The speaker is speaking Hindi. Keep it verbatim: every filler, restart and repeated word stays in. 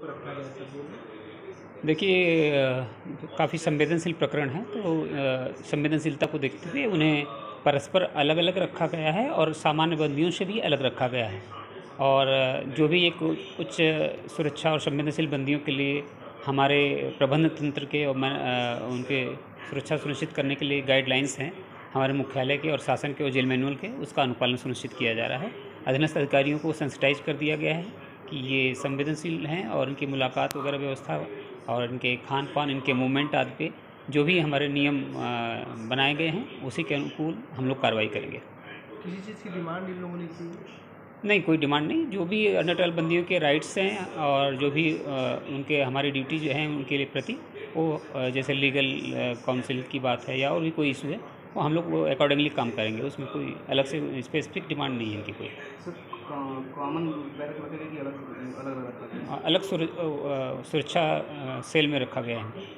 को रखा गया था? देखिए, काफ़ी संवेदनशील प्रकरण है, तो संवेदनशीलता को देखते हुए उन्हें परस्पर अलग अलग रखा गया है और सामान्य बंदियों से भी अलग रखा गया है। और जो भी एक उच्च सुरक्षा और संवेदनशील बंदियों के लिए हमारे प्रबंधन तंत्र के और उनके सुरक्षा सुनिश्चित करने के लिए गाइडलाइंस हैं हमारे मुख्यालय के और शासन के और जेल मैनुअल के, उसका अनुपालन सुनिश्चित किया जा रहा है। अधीनस्थ अधिकारियों को सेंसिटाइज कर दिया गया है कि ये संवेदनशील हैं और इनकी मुलाकात वगैरह व्यवस्था और इनके खान पान, इनके मूवमेंट आदि पे जो भी हमारे नियम बनाए गए हैं उसी के अनुकूल हम लोग कार्रवाई करेंगे। किसी चीज़ की डिमांड इन लोगों ने की? नहीं, कोई डिमांड नहीं। जो भी अनटल बंदियों के राइट्स हैं और जो भी उनके हमारी ड्यूटी जो है उनके लिए प्रति वो, जैसे लीगल काउंसिल की बात है या और भी कोई इशू है, वो हम लोग अकॉर्डिंगली काम करेंगे। उसमें कोई अलग से स्पेसिफिक डिमांड नहीं है इनकी कोई। कॉमन बैरक वगैरह की अलग अलग अलग सुरक्षा सेल में रखा गया है।